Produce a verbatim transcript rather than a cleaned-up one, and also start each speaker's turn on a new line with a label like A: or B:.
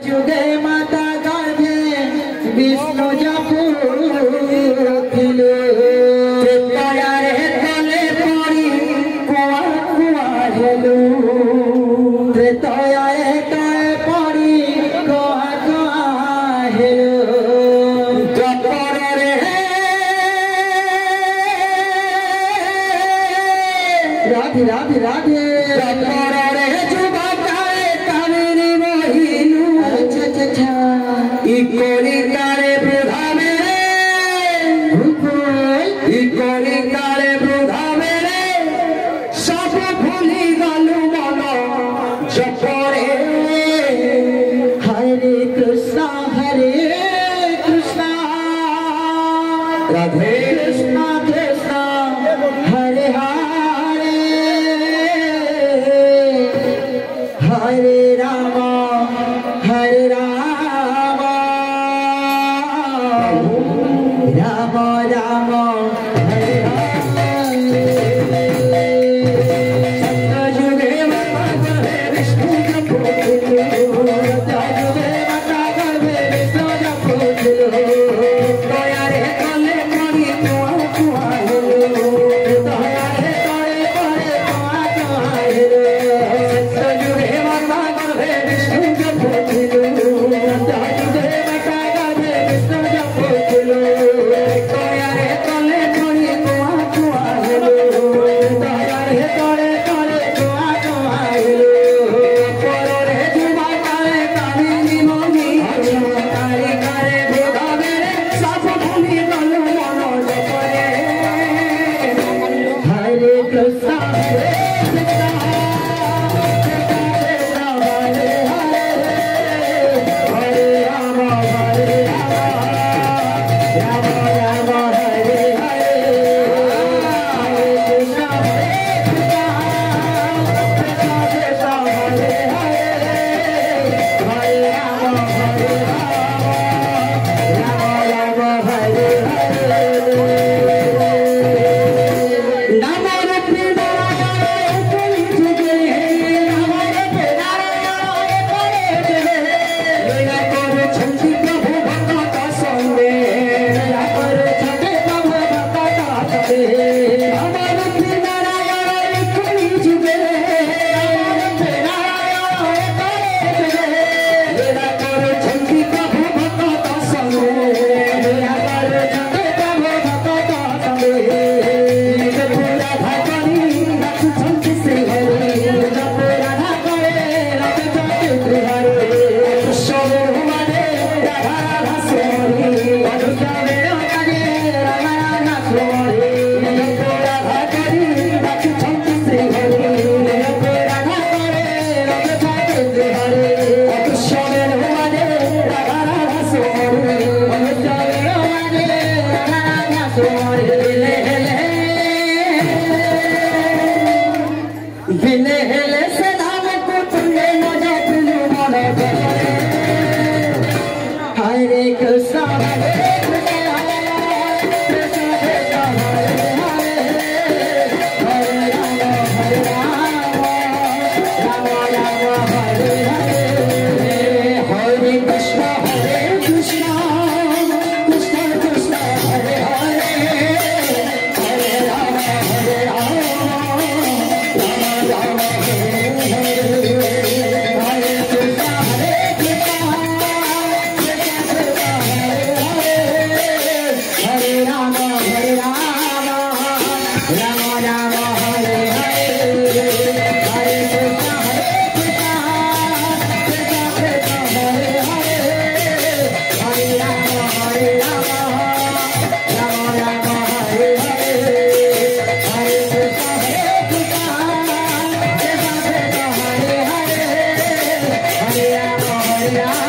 A: जुगे माता गर्भे विष्णु जपुथिले त्रेतायार तले पड़ी कुआ कुआ हेलु त्रेतायार तले पड़ी कुआ कुआ हेलु जपरे राधे राधे राधे जपरे जुबाकाए कामिनी मोहिनु अच्छा अच्छा इकोरी कारे वृथा मेरे इकोरी कारे वृथा मेरे सब भूली गलु मन जपरे हरे कृष्णा हरे कृष्णा राधे कृष्णा कृष्णा हरे हरे हरे राम हरे राम राम राम हरे हरे सतयुगे माता गर्भे विष्णु जपुथिले सतयुगे माता गर्भे विष्णु जपुथिले दयारे तले पड़ी कुआ कुआ हेलो दयारे तले पड़े कुआ कुआ हेलो सतयुगे माता गर्भे विष्णु जपुथिले सतयुगे माता गर्भे विष्णु जपुथिले दयारे तले पड़ी कुआ कुआ हेलो दयारे तले पड़े कुआ कुआ हेलो परोरे जुबा काले कामिनी मोही तारी कारे वृथा मेरे सब भूली गलु मन जपरे हरे कृष्णा हरे कृष्णा कृष्णा कृष्णा हरे हरे हरे राम हरे राम राम राम हरे हरे हरे कृष्णा हरे कृष्णा कृष्णा कृष्णा हरे हरे हरे राम हरे राम राम राम हरे हरे नमो रूपी नारायण कोई जुगे नमो रूपी नारायण कोई जुगे लीला करो छंदी प्रभु भक्त संगे लीला करो छंदी प्रभु भक्त संगे नमो रूपी नारायण कोई जुगे नमो रूपी नारायण कोई जुगे लीला करो छंदी प्रभु भक्त संगे लीला करो छंदी प्रभु भक्त संगे जब राधा करी रख छंदी से हरे जब राधा करे रख छंदी से हरे सब हमारे राधा राधा सोरी अनुष्ठा मेरा काजे राधा राधा सोरी जब राधा करी रख छंदी से हरे जब राधा करे रख छंदी से हरे सब हमारे राधा राधा सोरी अनुष्ठा मेरा काजे राधा राधा सोरी ले ले बिने हेले से नाम को तुले न जातलु मन जपरे हरे कृष्णा हरे कृष्णा कृष्णा कृष्णा हरे हरे हरे राम हरे राम राम राम हरे हरे हरे कृष्णा हरे कृष्णा कृष्णा कृष्णा हरे हरे हरे राम हरे राम राम राम हरे हरे हरे कृष्णा हरे कृष्णा कृष्णा कृष्णा हरे हरे हरे राम हरे राम राम राम हरे हरे हरे कृष्णा हरे कृष्णा कृष्णा कृष्णा हरे हरे हरे राम हरे राम राम राम हरे हरे हरे कृष्णा हरे कृष्णा कृष्णा कृष्णा हरे हरे हरे राम हरे राम